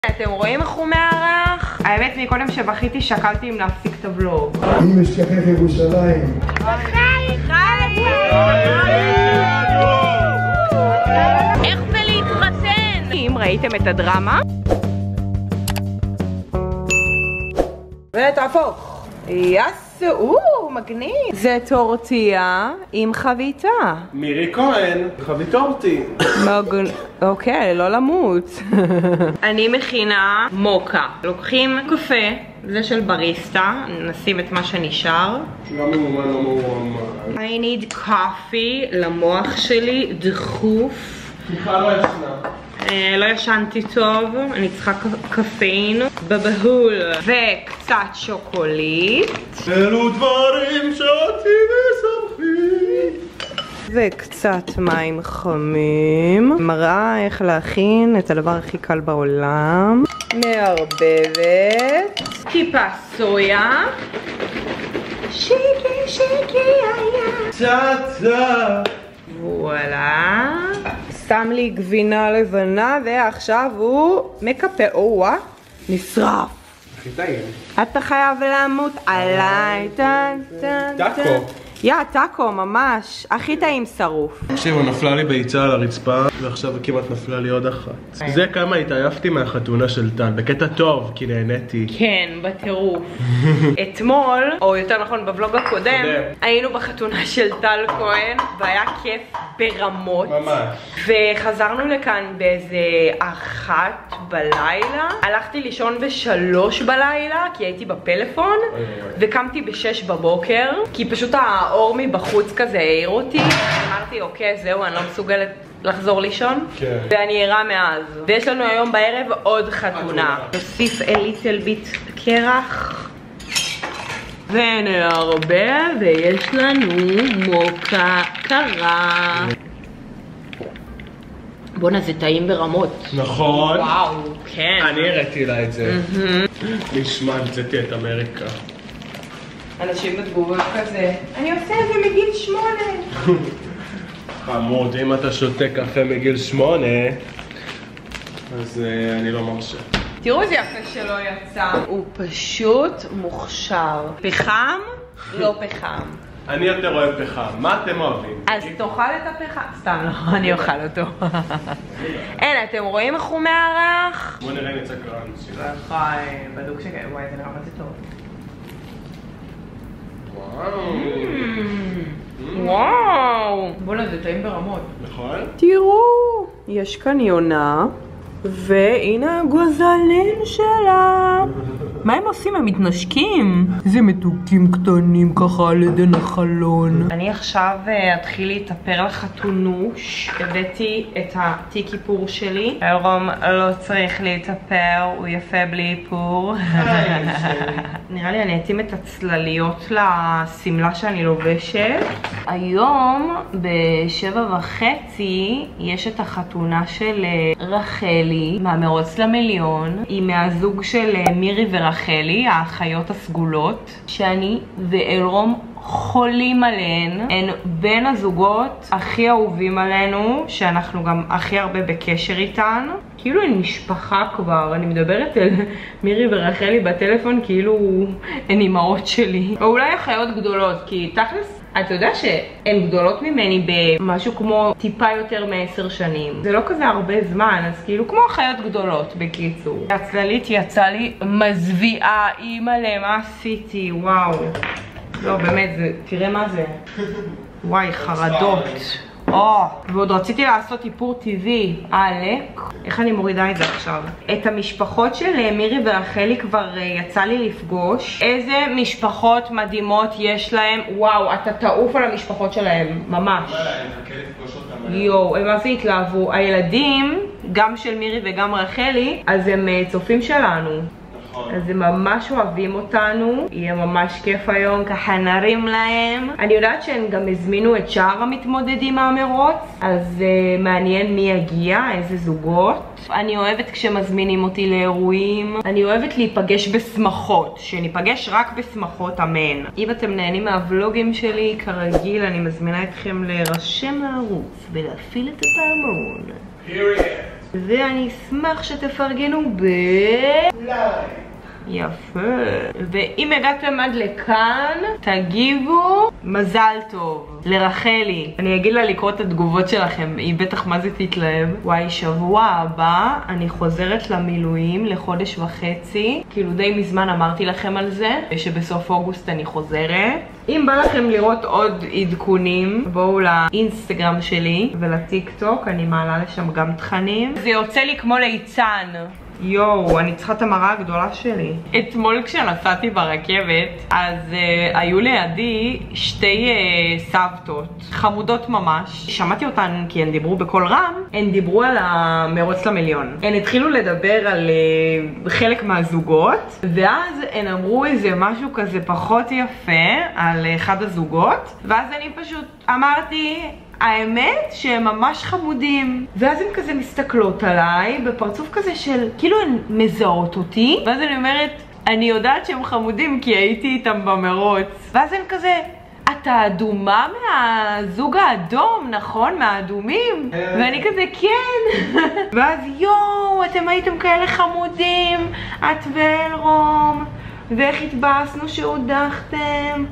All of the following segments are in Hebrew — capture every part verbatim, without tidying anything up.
אתם רואים איך הוא מארח? האמת מקודם שבכיתי שקלתי אם להפסיק את הוולוג. אם אשכחך ירושלים. חי! חי! איך זה להתחתן? אם ראיתם את הדרמה? ותהפוך! יס! או, מגניב! זה טורטיה עם חביתה. מירי כהן, חביתורתי. אוקיי, לא למות. אני מכינה מוקה. לוקחים קפה, זה של בריסטה, נשים את מה שנשאר. לא מאומן, לא מאומן. I need coffee למוח שלי, דחוף. סליחה, לא ישנה. לא ישנתי טוב, אני צריכה קפאין בבהול וקצת שוקולית. אלו דברים שאותי משמחים. וקצת מים חמים. מראה איך להכין את הדבר הכי קל בעולם. מערבבת. טיפה סויה. שיקי שיקי היה. צאצה. וואלה. שם לי גבינה לבנה ועכשיו הוא מקפה. או-אה, נשרף. הכי טעים. אתה חייב למות עליי. טאקו. יא, טאקו, ממש. הכי טעים שרוף. תקשיבו, נפלה לי ביצה על הרצפה ועכשיו כמעט נפלה לי עוד אחת. זה כמה התעייפתי מהחתונה של טל, בקטע טוב, כי נהניתי. כן, בטירוף. אתמול, או יותר נכון בוולוג הקודם, היינו בחתונה של טל כהן והיה כיף ברמות. ממש. וחזרנו לכאן באיזה אחת בלילה. הלכתי לישון בשלוש בלילה כי הייתי בפלאפון וקמתי בשש בבוקר כי פשוט האור מבחוץ כזה העיר אותי. אמרתי אוקיי זהו, אני לא מסוגלת לחזור לישון. כן. ואני ערה מאז. ויש לנו היום בערב עוד חתונה. נוסיף ליטל ביט קרח ונערבב ויש לנו מוקה קרה. בונה, זה טעים ברמות. נכון. וואו, כן. אני הראיתי לה את זה. נשמע, המצאתי את אמריקה. אנשים בתגובה כזה, אני עושה את זה מגיל שמונה. חמוד, אם אתה שותה קפה מגיל שמונה, אז אני לא מרשה. תראו איזה יפה שלא יצא. הוא פשוט מוכשר. פחם? לא פחם. אני יותר אוהב פחם, מה אתם אוהבים? אז תאכל את הפחם? סתם לא, אני אוכל אותו. אין, אתם רואים איך הוא מארח? בוא נראה אם יצא קראנץ'. חי, בדוק שכן, וואי זה נראה מה זה טוב. וואו. וואו. בוא'נה, זה טעים ברמות. נכון? תראו, יש כאן יונה, והנה הגוזלים שלה. מה הם עושים? הם מתנשקים. איזה מתוקים קטנים ככה על עדן החלון. אני עכשיו אתחיל להתאפר לחתונוש. הבאתי את התיק איפור שלי. אלרום לא צריך להתאפר, הוא יפה בלי איפור. נראה לי אני אתאים את הצלליות לסמלה שאני לובשת. היום בשבע וחצי יש את החתונה של רחלי מהמרוץ למיליון. היא מהזוג של מירי ורחלי, האחיות הסגולות, שאני ואלרום חולים עליהן. הן בין הזוגות הכי אהובים עלינו, שאנחנו גם הכי הרבה בקשר איתן. כאילו הן משפחה כבר, אני מדברת על מירי ורחלי בטלפון כאילו הן אימהות שלי. או אולי אחיות גדולות, כי תכלס אתה יודע שהן גדולות ממני במשהו כמו טיפה יותר מעשר שנים. זה לא כזה הרבה זמן, אז כאילו כמו אחיות גדולות בקיצור. הצללית יצא לי מזוויעה, אימא'לה, מה עשיתי? וואו. לא באמת, זה, תראה מה זה. וואי, חרדות. או, ועוד רציתי לעשות איפור טבעי. עלק. איך אני מורידה את זה עכשיו? את המשפחות של מירי ורחלי כבר יצא לי לפגוש. איזה משפחות מדהימות יש להם. וואו, אתה תעוף על המשפחות שלהם, ממש. יואו, הם מה זה התלהבו. הילדים, גם של מירי וגם רחלי, אז הם צופים שלנו. אז הם ממש אוהבים אותנו, יהיה ממש כיף היום, ככה נרים להם. אני יודעת שהם גם הזמינו את שאר המתמודדים מהמרוץ, אז uh, מעניין מי יגיע, איזה זוגות. אני אוהבת כשמזמינים אותי לאירועים, אני אוהבת להיפגש בשמחות, שניפגש רק בשמחות, אמן. אם אתם נהנים מהוולוגים שלי, כרגיל אני מזמינה אתכם להירשם לערוץ ולהפעיל את הפעמון. Period. ואני אשמח שתפרגנו ב... יפה. ואם הגעתם עד לכאן, תגיבו מזל טוב לרחלי. אני אגיד לה לקרוא את התגובות שלכם, היא בטח מה זה תתלהב. וואי, שבוע הבא אני חוזרת למילואים לחודש וחצי, כאילו די מזמן אמרתי לכם על זה, שבסוף אוגוסט אני חוזרת. אם בא לכם לראות עוד עדכונים, בואו לאינסטגרם שלי ולטיק טוק, אני מעלה לשם גם תכנים. זה יוצא לי כמו ליצן. יואו, אני צריכה את המראה הגדולה שלי. אתמול כשנסעתי ברכבת, אז uh, היו לידי שתי uh, סבתות, חמודות ממש. שמעתי אותן כי הן דיברו בקול רם, הן דיברו על המרוץ למיליון. הן התחילו לדבר על uh, חלק מהזוגות, ואז הן אמרו איזה משהו כזה פחות יפה על אחד הזוגות, ואז אני פשוט אמרתי... האמת שהם ממש חמודים. ואז הן כזה מסתכלות עליי בפרצוף כזה של כאילו הן מזהות אותי, ואז אני אומרת, אני יודעת שהם חמודים כי הייתי איתם במרוץ. ואז הן כזה, אתה אדומה מהזוג האדום, נכון? מהאדומים? ואני כזה, כן. ואז יואו, אתם הייתם כאלה חמודים, את ואלרום, ואיך התבאסנו שהודחתם.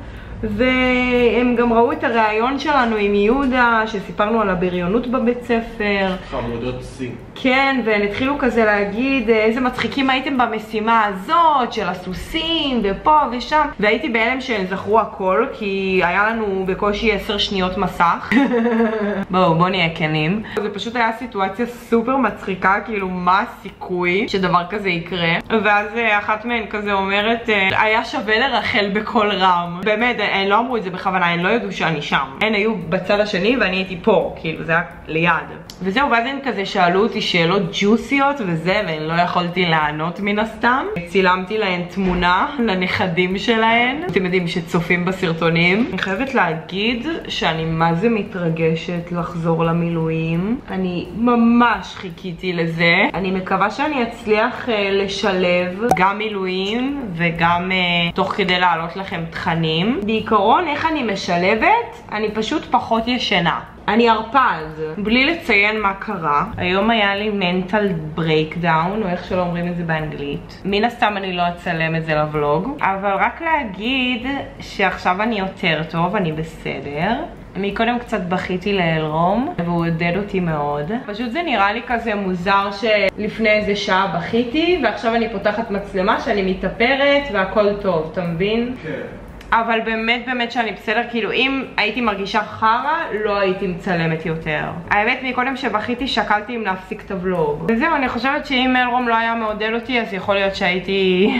והם גם ראו את הרעיון שלנו עם יהודה, שסיפרנו על הבריונות בבית ספר. חמודות סי. כן, והם התחילו כזה להגיד איזה מצחיקים הייתם במשימה הזאת של הסוסים ופה ושם, והייתי בהלם שהם זכרו הכל, כי היה לנו בקושי עשר שניות מסך. בואו, בואו נהיה כנים. זה פשוט היה סיטואציה סופר מצחיקה, כאילו מה הסיכוי שדבר כזה יקרה. ואז אחת מהן כזה אומרת, היה שווה לרחל בקול רם. באמת, הן לא אמרו את זה בכוונה, הן לא ידעו שאני שם. הן היו בצד השני ואני הייתי פה, כאילו זה היה ליד. וזהו, ואז הן כזה שאלו אותי שאלות ג'וסיות וזה, והן לא יכולתי לענות מן הסתם. צילמתי להן תמונה לנכדים שלהן. אתם יודעים שצופים בסרטונים. אני חייבת להגיד שאני מה זה מתרגשת לחזור למילואים. אני ממש חיכיתי לזה. אני מקווה שאני אצליח uh, לשלב גם מילואים וגם uh, תוך כדי להעלות לכם תכנים. בעיקרון, איך אני משלבת? אני פשוט פחות ישנה. אני הרפז, בלי לציין מה קרה. היום היה לי mental breakdown, או איך שלא אומרים את זה באנגלית. מן הסתם אני לא אצלם את זה לבלוג, אבל רק להגיד שעכשיו אני יותר טוב, אני בסדר. מקודם קצת בכיתי לאלרום, והוא עודד אותי מאוד. פשוט זה נראה לי כזה מוזר שלפני איזה שעה בכיתי, ועכשיו אני פותחת מצלמה שאני מתאפרת והכל טוב, אתה מבין? כן. אבל באמת באמת שאני בסדר, כאילו אם הייתי מרגישה חרה, לא הייתי מצלמת יותר. האמת, מקודם שבכיתי שקלתי אם להפסיק את הוולוג. וזהו, אני חושבת שאם אלרום לא היה מעודד אותי, אז יכול להיות שהייתי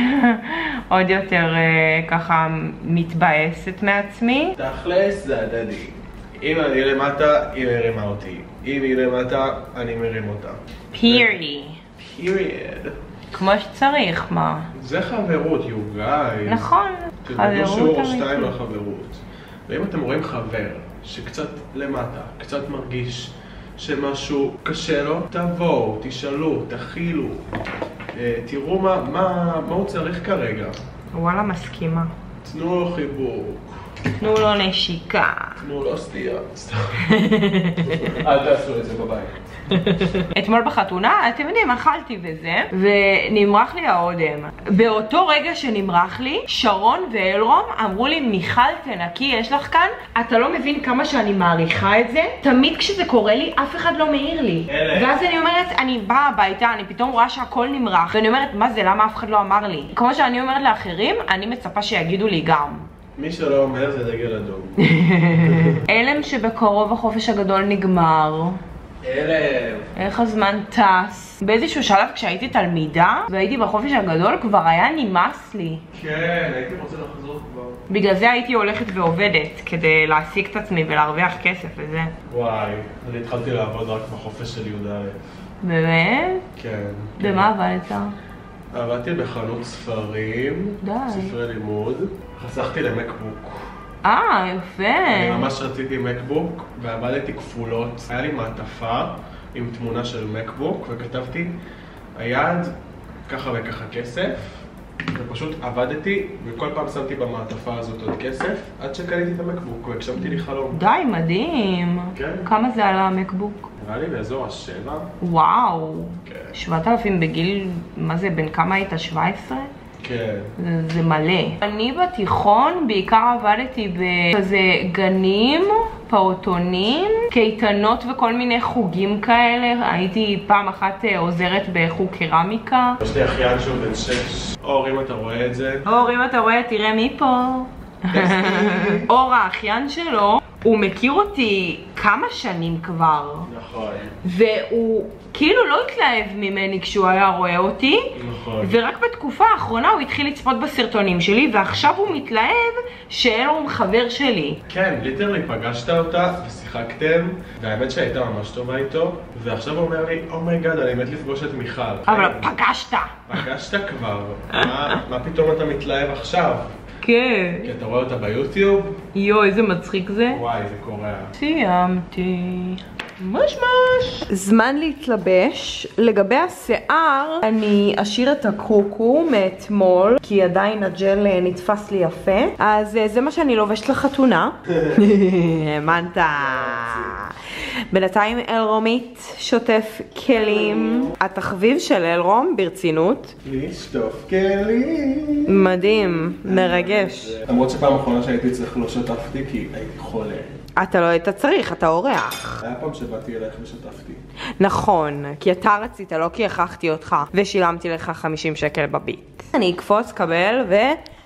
עוד יותר uh, ככה מתבאסת מעצמי. תכלס זה הדדי. אם אני למטה, היא מרימה אותי. אם היא למטה, אני מרים אותה. פירי. פיריד. כמו שצריך, מה? זה חברות, you guys. נכון, חברות אמיתית. תלמדו שיעור שתיים על חברות. ואם אתם רואים חבר שקצת למטה, קצת מרגיש שמשהו קשה לו, תבואו, תשאלו, תכילו, תראו מה, מה, מה הוא צריך כרגע. וואלה, מסכימה. תנו לו חיבוק. תנו לו נשיקה. תנו לו סטייה. אל תעשו את זה בבית. אתמול בחתונה, אתם יודעים, אכלתי וזה, ונמרח לי האודם. באותו רגע שנמרח לי, שרון ואלרום אמרו לי, מיכל תנקי, יש לך כאן? אתה לא מבין כמה שאני מעריכה את זה? תמיד כשזה קורה לי, אף אחד לא מעיר לי. ואז אני אומרת, אני באה הביתה, אני פתאום רואה שהכל נמרח, ואני אומרת, מה זה, למה אף אחד לא אמר לי? כמו שאני אומרת לאחרים, אני מצפה שיגידו לי גם. מי שלא אומר זה דגל אדום. אלם שבקרוב החופש הגדול נגמר. אלם. איך הזמן טס. באיזשהו שלב כשהייתי תלמידה והייתי בחופש הגדול כבר היה נמאס לי. כן, הייתי רוצה לחזור כבר. בגלל זה הייתי הולכת ועובדת כדי להשיג את עצמי ולהרוויח כסף וזה. וואי, אני התחלתי לעבוד רק בחופש של יהודה. באמת? כן. במה עבדת? עבדתי בחנות ספרים, די. ספרי לימוד, חסכתי למקבוק. אה, יפה. אני ממש רציתי מקבוק ועבדתי כפולות. היה לי מעטפה עם תמונה של מקבוק וכתבתי היעד ככה וככה כסף, ופשוט עבדתי, וכל פעם שמתי במעטפה הזאת עוד כסף, עד שקניתי את המקבוק, והגשמתי לי חלום. די, מדהים. כן. כמה זה עלה המקבוק? נראה לי באזור השבע. וואו. כן. שבעת אלפים בגיל, מה זה, בין כמה היית? שבע עשרה? כן. זה, זה מלא. אני בתיכון בעיקר עבדתי בכזה גנים, פעוטונים, קייטנות וכל מיני חוגים כאלה. הייתי פעם אחת עוזרת בחוג קרמיקה. יש לי אחיין שהוא בן שש. אור, אם אתה רואה את זה. אור, אם אתה רואה, תראה מי פה. אור, האחיין שלו, הוא מכיר אותי כמה שנים כבר. נכון. והוא כאילו לא התלהב ממני כשהוא היה רואה אותי. נכון. ורק בתקופה האחרונה הוא התחיל לצפות בסרטונים שלי, ועכשיו הוא מתלהב שאלרום חבר שלי. כן, ליטרלי פגשת אותה ושיחקתם, והאמת שהייתה ממש טובה איתו, ועכשיו הוא אומר לי, אומייגאד, אני מת לפגוש את מיכל. אבל פגשת. פגשת כבר. מה, מה פתאום אתה מתלהב עכשיו? כן. כי אתה רואה אותה ביוטיוב? יו, איזה מצחיק זה. וואי, זה קורע. סיימתי. מש מש. זמן להתלבש. לגבי השיער, אני אשאיר את הקוקו מאתמול, כי עדיין הג'ל נתפס לי יפה. אז זה מה שאני לובשת לחתונה. האמנת. בינתיים אלרומית שוטף כלים. התחביב של אלרום, ברצינות. לשטוף כלים. מדהים, מרגש. למרות שפעם האחרונה שהייתי צריך לא שטפתי כי הייתי חולה. אתה לא היית צריך, אתה אורח. היה פעם שבאתי אלייך ושטפתי. נכון, כי אתה רצית, לא כי הכרחתי אותך, ושילמתי לך חמישים שקל בביט. אני אקפוץ, קבל, ו...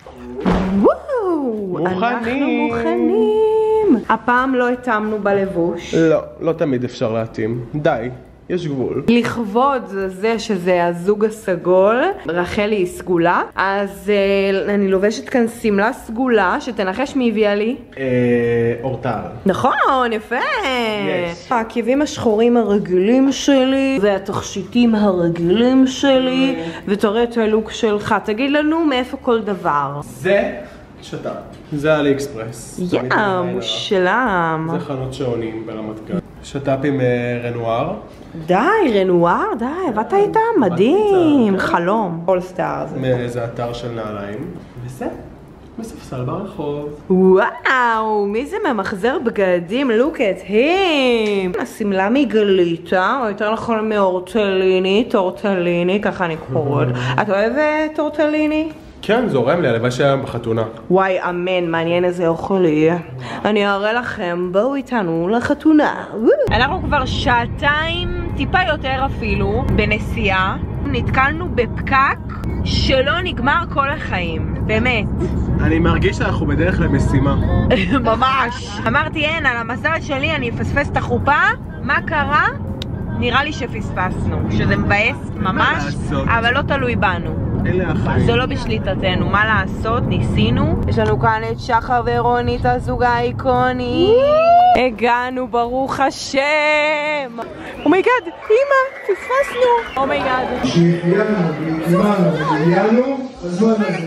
וואו! מוכנים. אנחנו מוכנים. הפעם לא התאמנו בלבוש. לא, לא תמיד אפשר להתאים. די, יש גבול. לכבוד זה שזה הזוג הסגול, רחלי היא סגולה, אז אה, אני לובשת כאן סמלה סגולה, שתנחש מי הביאה לי? אה... אורטל. נכון, יפה. יש. העקבים השחורים הרגילים שלי, והתכשיטים הרגילים שלי, ותראה את הלוק שלך. תגיד לנו מאיפה כל דבר. זה שטף. זה עלי אקספרס. יא, מושלם. זה חנות שעונים ברמת גן. שטף עם רנואר. די, רנואר, די, עבדת איתה? מדהים, חלום. כל סטאר. מאיזה אתר של נעליים. וזה, מספסל ברחוב. וואו, מי זה ממחזר בגדים? look at him. הסמלה מגליטה, או יותר נכון מאורטליני, טורטליני, ככה אני קוראת. את אוהבת טורטליני? כן, זורם לי, הלוואי שהיה בחתונה. וואי, אמן, מעניין איזה אוכל יהיה. אני אראה לכם, בואו איתנו לחתונה. אנחנו כבר שעתיים, טיפה יותר אפילו, בנסיעה. נתקלנו בפקק שלא נגמר כל החיים, באמת. אני מרגיש שאנחנו בדרך למשימה. ממש. אמרתי, אין, על המזל שלי אני אפספס את החופה. מה קרה? נראה לי שפספסנו, שזה מבאס ממש, אבל לא תלוי בנו. אלה החיים. זה לא בשליטתנו, מה לעשות? ניסינו. יש לנו כאן את שחר ורונית, הזוג האיקוני. הגענו, ברוך השם. אומייגאד, אמא, פספסנו. אומייגאד. שהחיינו, והקימנו, והגיענו בזמן הזה.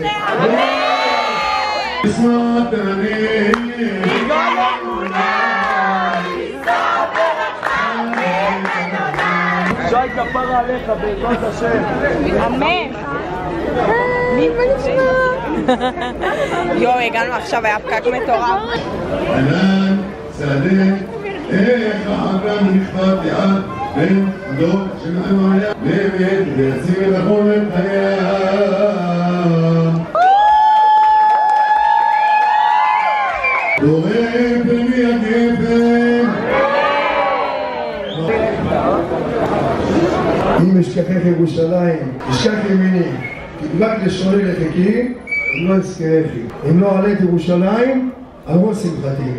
בשמת אני שי כפרה עליך בעזרת השם. אמן. מי נשמע? יואו, הגענו עכשיו, היה פקק מטורף. ענן, צדק, איך האדם נכפת יד בן דוד שמענו היה באמת ויציג את החומר חייו. דורם פני הגפן אם אשכחך ירושלים, אשכח ימיני, תדבק לשוני לחיקי, אם לא אזכרכי. אם לא עלה את ירושלים, אבוא שמחתי.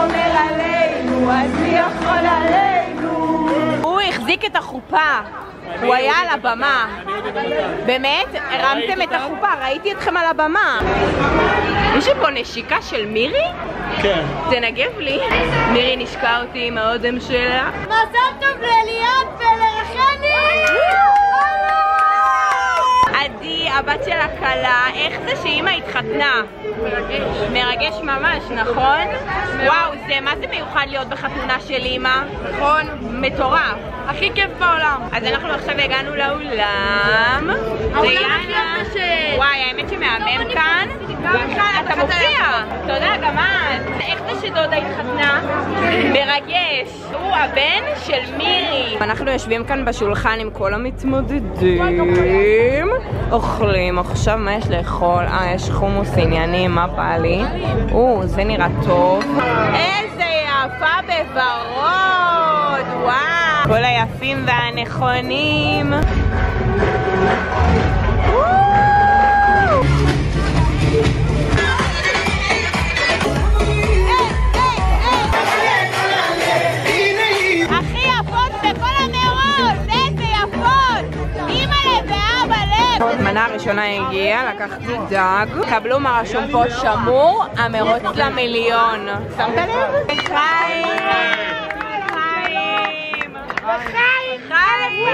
הוא החזיק את החופה. הוא היה על הבמה. באמת? הרמתם את החופה, ראיתי אתכם על הבמה. יש פה נשיקה של מירי? כן. תנגב לי. מירי נשקה אותי עם האודם שלה. מזל טוב לאליעד ולרחלי! עדי, הבת של הכלה, איך זה שאמא התחתנה? מרגש. מרגש ממש, נכון? וואו, זה מה זה מיוחד להיות בחתונה של אמא? נכון? מטורף. הכי כיף בעולם. אז אנחנו עכשיו הגענו לאולם. ויאנה, וואי, האמת שמהמם כאן. אתה מופיע. תודה, גם את. איך זה שדודה התחתנה? מרגש. הוא הבן של מירי. אנחנו יושבים כאן בשולחן עם כל המתמודדים. אוכלים. עכשיו מה יש לאכול? אה, יש חומוס עניינים, מה בא לי? או, זה נראה טוב. איזה יפה בוורוד. וואו. כל היפים והנכונים. המנה הראשונה הגיעה, לקחתי דג. קבלו מה רשום פה, שמור, המרוץ למיליון. שמת לב? חיים! חיים! חיים! חיים!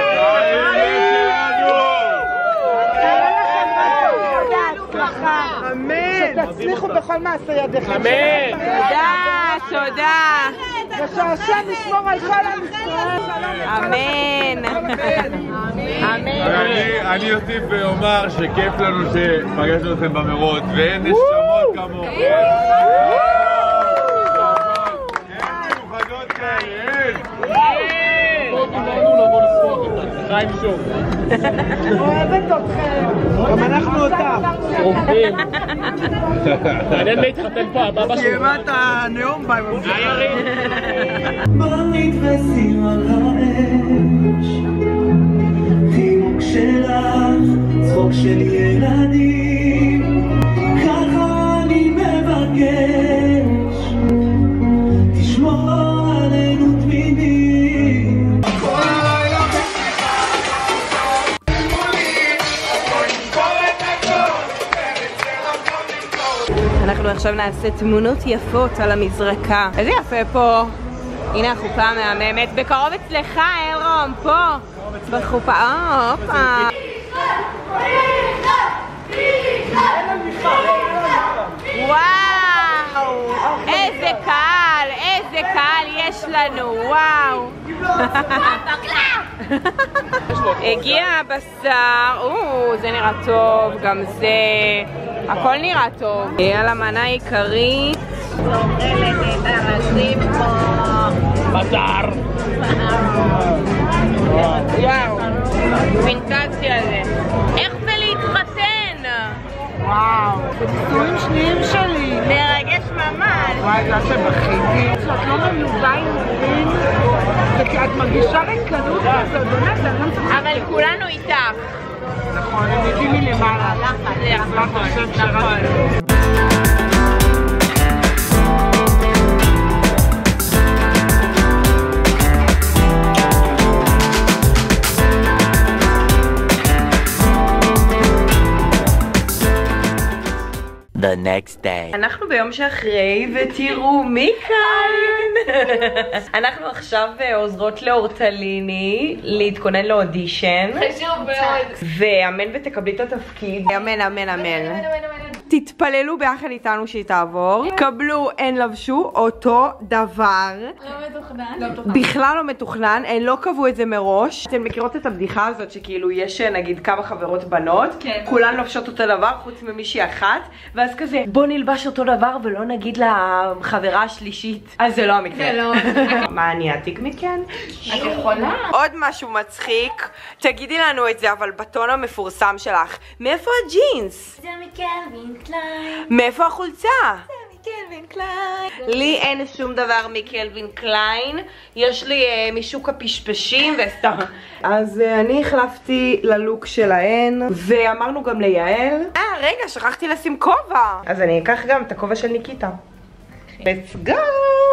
אמן! שתצליחו בכל מעשה ידיכם. אמן! תודה, תודה. ושהשם ישמור על כל עם ישראל. אמן. אמן. אני אוסיף ואומר שכיף לנו שפגשנו אתכם במרוץ ואין נשמות כמוך. אין מיוחדות כאלה, אין. חיים שוב. אוהבת אתכם. גם אנחנו אותם. רופאים. מעניין מי התחתן פה, הבא שלו. סיימת הנאום ביי. בוא נתפסים על האש, חימוק שלך, צחוק של ילדים, ככה אני מבקש, תשמור עלינו תמימים. אנחנו עכשיו נעשה תמונות יפות על המזרקה. איזה יפה פה. הנה החופה המהממת. בקרוב אצלך, אלרום, פה. בחופה. אה, הופה. וואו. איזה קהל, איזה קהל יש לנו. וואו. הגיע הבשר. או, זה נראה טוב. גם זה. הכל נראה טוב. על המנה העיקרית. בשר. וואו. פינטזיה זה. איך זה להתחתן? וואו. נישואים שניים שלי. מרגש ממש. וואי, זה אתם בכיתי. שאת לא מלווה עם מבין. זה כי את מרגישה ריקנות כזה, באמת, אני לא מצליחה. אבל כולנו איתך. נכון, הם יודעים מלמעלה. זה בעזרת השם שרק. The next day. אנחנו ביום שאחרי, ותראו מי כאן. אנחנו עכשיו עוזרות לאורטליני להתכונן לאודישן. חשוב מאוד. ואמן ותקבלי את התפקיד. אמן, אמן, אמן. תתפללו ביחד איתנו שהיא תעבור. קבלו, הן לבשו אותו דבר. לא מתוכנן. בכלל לא מתוכנן, הן לא קבעו את זה מראש. אתן מכירות את הבדיחה הזאת שכאילו יש נגיד כמה חברות בנות, כן. כולן לובשות אותו דבר חוץ ממישהי אחת, ואז כזה בוא נלבש אותו דבר ולא נגיד לחברה השלישית. אז זה לא המקרה. זה לא. מה, אני אעתיק מכן? את יכולה. עוד משהו מצחיק, תגידי לנו את זה אבל בטון המפורסם שלך. מאיפה הג'ינס? זה מקלווין קליין. מאיפה החולצה? מקלווין קליין. לי אין שום דבר מקלווין קליין, יש לי uh, משוק הפשפשים וסתם. אז uh, אני החלפתי ללוק שלהן, ואמרנו גם ליעל. אה, רגע, שכחתי לשים כובע. אז אני אקח גם את הכובע של ניקיטה. Let's go!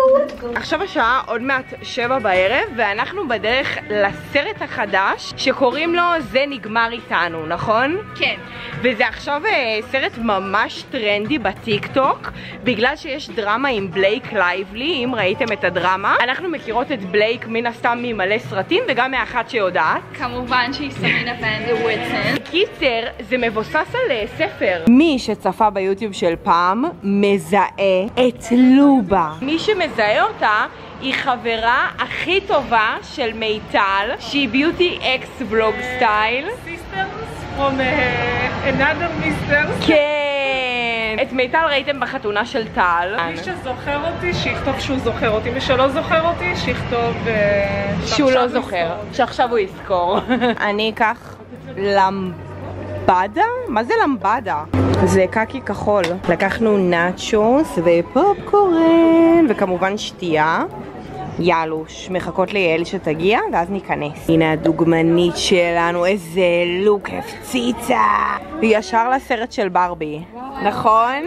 עכשיו השעה עוד מעט שבע בערב, ואנחנו בדרך לסרט החדש שקוראים לו זה נגמר איתנו, נכון? כן. וזה עכשיו סרט ממש טרנדי בטיק טוק, בגלל שיש דרמה עם בלייק לייבלי. אם ראיתם את הדרמה, אנחנו מכירות את בלייק מן הסתם ממלא סרטים, וגם מאחת שיודעת כמובן שהיא סמינה ונדר וויטסון. קיצר, זה מבוסס על ספר. מי שצפה ביוטיוב של פעם מזהה את לובה. מי שמזהה אותה היא חברה הכי טובה של מיטל, שהיא ביוטי אקס ולוג סטייל. Sisters from uh, another sisters. כן! את מיטל ראיתם בחתונה של טל. מי שזוכר אותי, שיכתוב שהוא זוכר אותי. מי שלא זוכר אותי, שיכתוב uh, שהוא לא זוכר, שעכשיו הוא יזכור. אני אקח למבדה? מה זה למבדה? זה קקי כחול. לקחנו נאצ'וס ופופקורן וכמובן שתייה. יאלוש, מחכות ליעל שתגיע ואז ניכנס. הנה הדוגמנית שלנו, איזה לוק הפציצה. ישר לסרט של ברבי, נכון?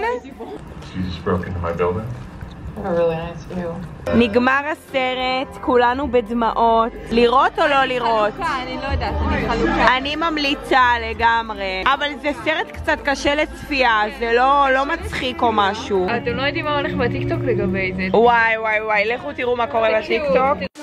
נגמר הסרט, כולנו בדמעות. לראות או לא לראות? אני לא יודעת, אני חלוקה. אני ממליצה לגמרי, אבל זה סרט קצת קשה לצפייה, זה לא, לא מצחיק או משהו. אתם לא יודעים מה הולך בטיקטוק לגבי זה. וואי וואי וואי, לכו תראו מה קורה בטיקטוק.